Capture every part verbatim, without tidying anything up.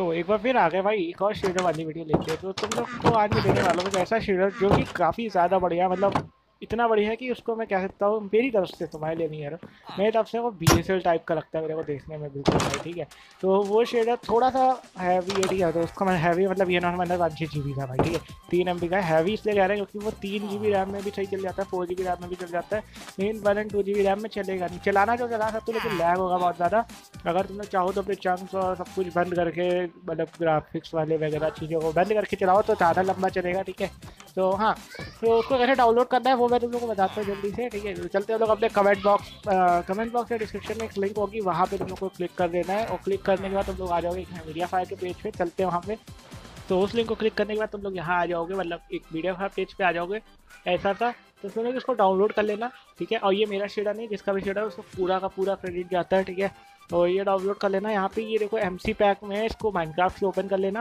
तो एक बार फिर आ गए भाई एक और शेडर वाली वीडियो लेके। तो तुम लोग को आज मैं देने वाला हूँ कुछ ऐसा शेडर जो कि काफ़ी ज़्यादा बढ़िया, मतलब इतना बढ़िया है कि उसको मैं कह सकता हूँ मेरी तरफ से, तुम्हारे लिए नहीं है, मेरी तरफ से वो बी एस एल टाइप का लगता है मेरे को देखने में बिल्कुल भाई। ठीक है, तो वो शेडर थोड़ा सा हैवी है। ठीक है, तो उसका मैं हैवी मतलब ये नॉर्मल मतलब वन छः जी बी का भाई। ठीक है, तीन एम बी का हैवी इसलिए कह रहे हैं क्योंकि वो तीन जी बी रैम में भी सही चल जाता है, फोर जी बी रैम में भी चल जाता है, लेकिन one and two G B RAM में चलेगा नहीं। चलाना जो चला सकते हो लेकिन लैग होगा बहुत ज़्यादा। अगर तुम लोग चाहो तो अपने चंक्स और सब कुछ बंद करके, मतलब ग्राफिक्स वाले वगैरह चीज़ों को बंद करके चलाओ तो ज़्यादा लंबा चलेगा। ठीक है, तो हाँ, तो उसको कैसे डाउनलोड करना है वो मैं तुम लोग को बताता हूँ जल्दी से। ठीक है, तो चलते हैं लोग अपने कमेंट बॉक्स कमेंट बॉक्स या डिस्क्रिप्शन में एक लिंक होगी, वहाँ पे तुम लोग को क्लिक कर देना है और क्लिक करने के बाद तुम लोग आ जाओगे मीडिया फायर के पेज पे। चलते हैं वहाँ पे, तो उस लिंक को क्लिक करने के बाद तुम लोग यहाँ आ जाओगे, मतलब एक मीडिया फायर पेज पे आ जाओगे ऐसा था। तो तुम लोग इसको डाउनलोड कर लेना। ठीक है, और ये मेरा शेडर नहीं, जिसका भी शेडर है उसको पूरा का पूरा क्रेडिट जाता है। ठीक है, तो ये डाउनलोड कर लेना। यहाँ पे ये देखो एम सी पैक में है, इसको माइनक्राफ्ट से ओपन कर लेना।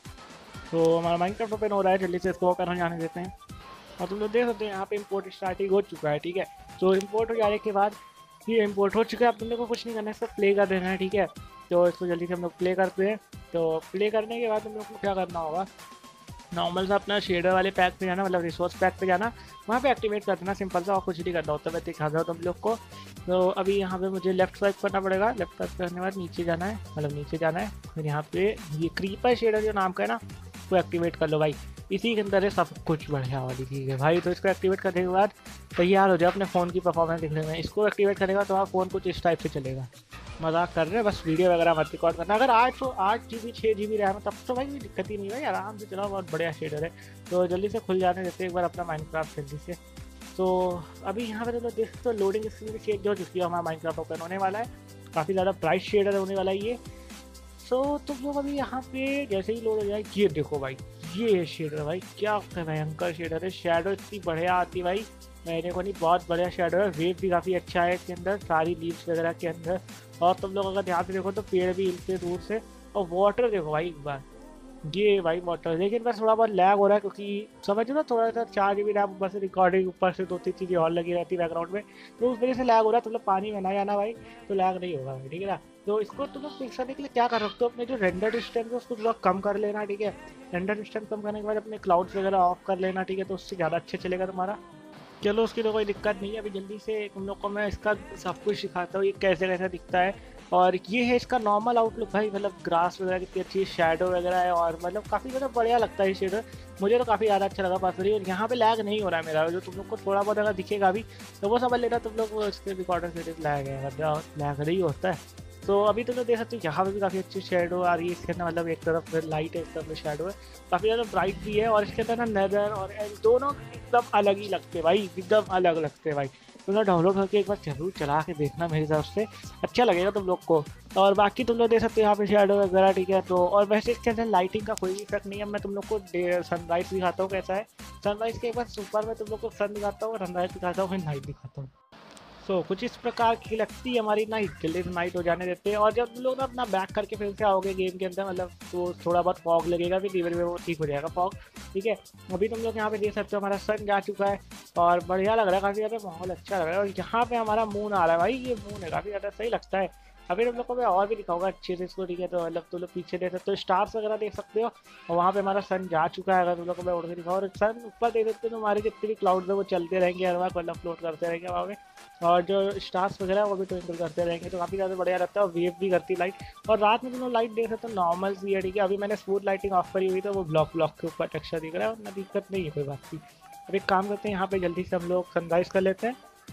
तो हमारा माइनक्राफ्ट ओपन हो रहा है, जल्दी से इसको ओपन हो जाने देते हैं। और तुम लोग देख सकते हैं यहाँ पे इंपोर्ट स्टार्टिंग हो चुका है। ठीक है, तो इंपोर्ट हो जाने के बाद ये इंपोर्ट हो चुका है, अब तुम लोग को कुछ नहीं करना है, इसको प्ले कर देना है। ठीक है, तो इसको जल्दी से हम लोग प्ले करते हैं। तो प्ले करने के बाद तुम लोग को क्या करना होगा, नॉर्मल सा अपना शेडर वाले पैक पे जाना, मतलब रिसोर्स पैक पे जाना, वहाँ पे एक्टिवेट कर देना, सिंपल सा, और कुछ नहीं करना होता। मैं दिखा रहा हूँ तुम लोग को। तो अभी यहाँ पे मुझे लेफ्ट स्वाइप करना पड़ेगा, लेफ्ट स्वाइप करने के बाद नीचे जाना है, मतलब नीचे जाना है, फिर यहाँ पे ये क्रीपर शेडर जो नाम का है ना, वो एक्टिवेट कर लो भाई। इसी के अंदर है सब कुछ बढ़िया वाली चीज़ है भाई। तो इसको एक्टिवेट करने के बाद तैयार हो जाओ अपने फ़ोन की परफॉर्मेंस दिखने में। इसको एक्टिवेट करने के बाद तुम्हारा फ़ोन कुछ इस टाइप से चलेगा। मजाक कर रहे हैं, बस वीडियो वगैरह मत रिकॉर्ड करना। अगर आठ सौ आठ जी बी छः जी बी रैम है तब तो भाई कोई दिक्कत ही नहीं भाई, आराम से चलाओ, बहुत बढ़िया शेडर है। तो जल्दी से खुल जाने देते एक बार अपना माइनक्राफ्ट जल्दी से। तो अभी यहाँ पे तो देख सकते हो लोडिंग स्क्रीन भी चेंज हो चुकी है, हमारा माइनक्राफ्ट ओपन होने वाला है। काफ़ी ज़्यादा ब्राइट शेडर होने वाला है ये। सो तुम लोग अभी यहाँ पे जैसे ही लोड हो जाए, ये देखो भाई, ये शेडर भाई क्या भयंकर शेडर है। शेडो इतनी बढ़िया आती भाई, मैंने को नहीं, बहुत बढ़िया शेडो है। वेव भी काफ़ी अच्छा है इसके अंदर, सारी लीव्स वगैरह के अंदर। और तुम लोग अगर ध्यान से देखो तो पेड़ भी हिलते दूर से। और वाटर देखो भाई एक बार, ये भाई वाटर, लेकिन बस थोड़ा बहुत लैग हो रहा है क्योंकि समझो ना, थोड़ा सा चार जी बी रैम ऊपर से रिकॉर्डिंग, ऊपर से दो तीन चीज़ें और लगी रहती है बैकग्राउंड में, तो उस वजह से लैग हो रहा है। तुम लोग पानी में ना जाना भाई, तो लैग नहीं होगा भाई। ठीक है ना, तो इसको तुम लोग फिक्स करने के लिए क्या कर सकते हो, अपने जो रेंडर डिस्टेंस है उसको थोड़ा कम कर लेना। ठीक है, रेंडर डिस्टेंस कम करने के बाद अपने क्लाउड्स वगैरह ऑफ कर लेना। ठीक है, तो उससे ज़्यादा अच्छे चलेगा तुम्हारा। चलो उसकी तो कोई दिक्कत नहीं है। अभी जल्दी से तुम लोग को मैं इसका सब कुछ सिखाता हूँ, ये कैसे कैसे दिखता है। और ये है इसका नॉर्मल आउटलुक भाई, मतलब ग्रास वगैरह कितनी अच्छी शेडो वगैरह है, और मतलब काफ़ी ज़्यादा बढ़िया लगता है ये शेडर, मुझे तो काफ़ी ज़्यादा अच्छा लगा पर्सनली। और यहाँ पे लैग नहीं हो रहा है मेरा, जो तुम लोग को थोड़ा बहुत अगर दिखेगा भी तो वो समझ लेना तुम लोग, वो इसके रिकॉर्डर से लैग है, मतलब लैग नहीं होता है। तो अभी तुम लोग देख सकते हो यहाँ पे भी काफ़ी अच्छी शेडो आ रही है इसके अंदर, मतलब एक तरफ लाइट है, एक तरफ शेडो है, काफ़ी ज़्यादा ब्राइट भी है। और इसके अंदर ना नेदर और एंड दोनों एकदम अलग ही लगते हैं भाई, एकदम अलग लगते हैं भाई। तुम लोग डाउनलोड करके एक बार जरूर चला के देखना, मेरे हिसाब से अच्छा लगेगा तुम लोग को। और बाकी तुम लोग देख सकते हो यहाँ पे शेडो वगैरह। ठीक है, तो और वैसे इसके अंदर लाइटिंग का कोई इफेक्ट नहीं है। मैं तुम लोग को सनराइज दिखाता हूँ कैसा है। सनराइज के एक बार ऊपर में तुम लोग को सन दिखाता हूँ, सनराइज दिखाता हूँ, फिर नाइट दिखाता हूँ। सो so, कुछ इस प्रकार की लगती है हमारी नाइट। जल्दी से नाइट हो जाने देते हैं। और जब तुम लोग ना अपना बैक करके फिर से आओगे गेम के अंदर, मतलब तो थोड़ा बहुत फॉग लगेगा, फिर धीरे धीरे वो ठीक हो जाएगा फॉग। ठीक है, अभी तुम लोग यहाँ पे देख सकते हो हमारा सन जा चुका है और बढ़िया लग रहा है, काफ़ी ज़्यादा माहौल अच्छा लग रहा है। और यहाँ पे हमारा मून आ रहा है भाई, ये मून है, काफ़ी ज़्यादा सही लगता है। अभी तुम लोग को मैं और भी दिखाऊंगा अच्छे से इसको। ठीक है, तो मतलब तुम लोग पीछे देख सकते हो, स्टार्स वगैरह देख सकते हो, और वहाँ पे हमारा सन जा चुका है। अगर तुम लोग को मैं उड़ के दिखाऊँ, और सन ऊपर देख सकते हो तो हमारे जितने भी क्लाउड्स है वो चलते रहेंगे हर बार, मतलब फ्लोट करते रहेंगे वहाँ पे। और जो स्टार्स वगैरह वो भी ट्विंकल करते रहेंगे, तो काफ़ी ज़्यादा बढ़िया रहता है। और वेव भी करती लाइट। और रात में तुम लोग लाइट देख सकते हो नॉर्मल सी है। ठीक है, अभी मैंने स्मूथ लाइटिंग ऑफ करी हुई, तो वो ब्लॉक ब्लॉक के ऊपर टेक्सचर दिख रहा है, उतना दिक्कत नहीं है कोई बात की। अब एक काम करते हैं, यहाँ पे जल्दी से हम लोग सनराइज कर लेते हैं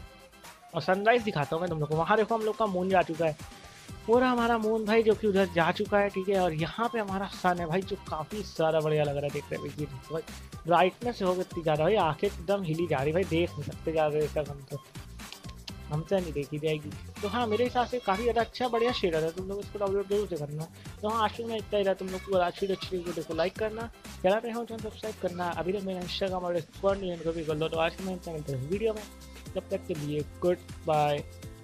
और सनराइज दिखाता हूँ मैं तुम लोग को। वहाँ देखो हम लोग का मून जा चुका है, पूरा हमारा मून भाई, जो कि उधर जा चुका है। ठीक है, और यहाँ पे हमारा सन है भाई, जो काफ़ी ज़्यादा बढ़िया लग रहा है देखने में। ये भाई ब्राइटनेस हो गई ज़्यादा भाई, आंखें एकदम हिली जा रही भाई, देख नहीं सकते ज़्यादा देर तक हम, तो हमसे नहीं देखी जाएगी। तो हाँ, मेरे हिसाब से काफ़ी ज़्यादा अच्छा बढ़िया शेडर है, तुम लोग इसको डाउनलोड जरूर से करना। तो हाँ, आज में इतना ही रहा। तुम लोग को अच्छी अच्छी वीडियो को लाइक करना, चला रहे हो चैनल सब्सक्राइब करना। अभी तक मेरा इंस्टाग्राम और डिस्कॉर्ड नहीं, इनको भी कर लो। तो आज मैं मिलते हैं वीडियो में, तब तक के लिए गुड बाय।